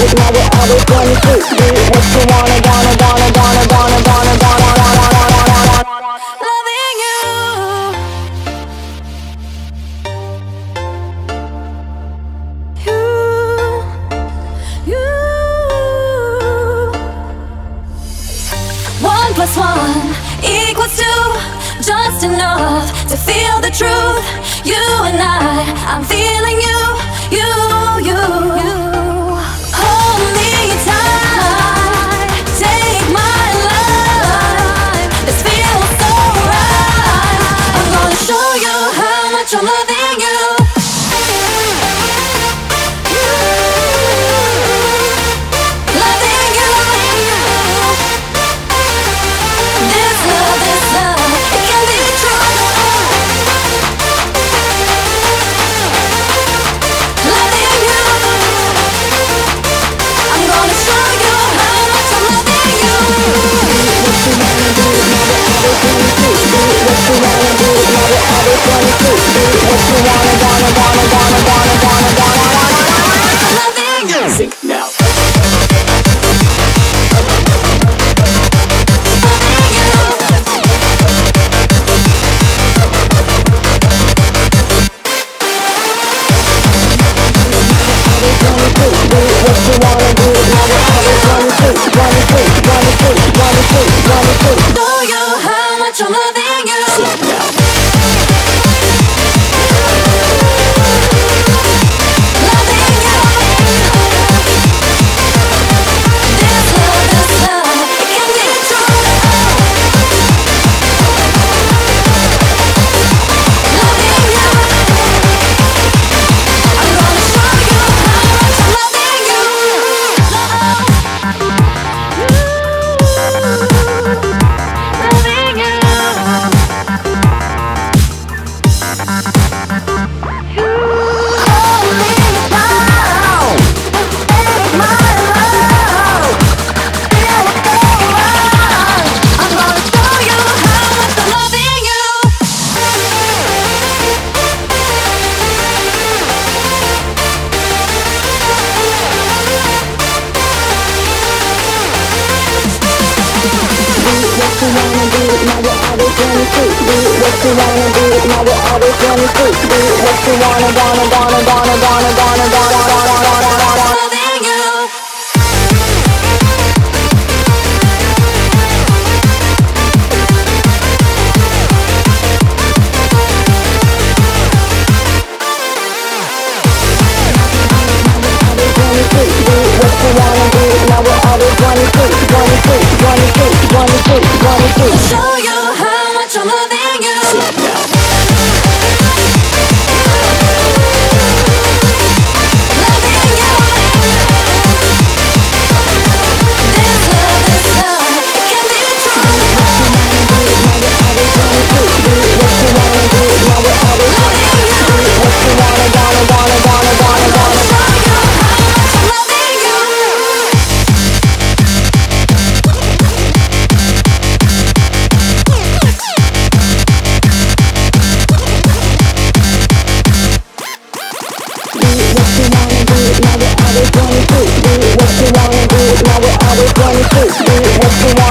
it, now we're always gonna do it. Do what you wanna, gonna. Loving you. You. 1 + 1 = 2, just enough to feel the truth. You and I'm feeling you. Hold me tight, take my life. This feels so right. I'm gonna show you how much I'm loving you. Loving you. This love, it can be true. Loving you. I'm gonna show you how much I'm loving you. What you wanna do, now we're always gonna do. What you wanna do, now we're always gonna do. What you wanna, gonna. Loving you. Sync now. Show you how much I'm loving you. Loving you. This love, it can be true. Loving you. I'm gonna show you how much I'm loving you. Loving you. Hold me now, take my love. Feel so right. I'm gonna show you how much I'm loving you. What you wanna do, now we're always gonna do. What you wanna do, now we're always gonna do. What you wanna, gonna. Loving you. Show you how much I'm loving you. Loving you. This love, it can be true. What you wanna do, now we're always gonna do. What you wanna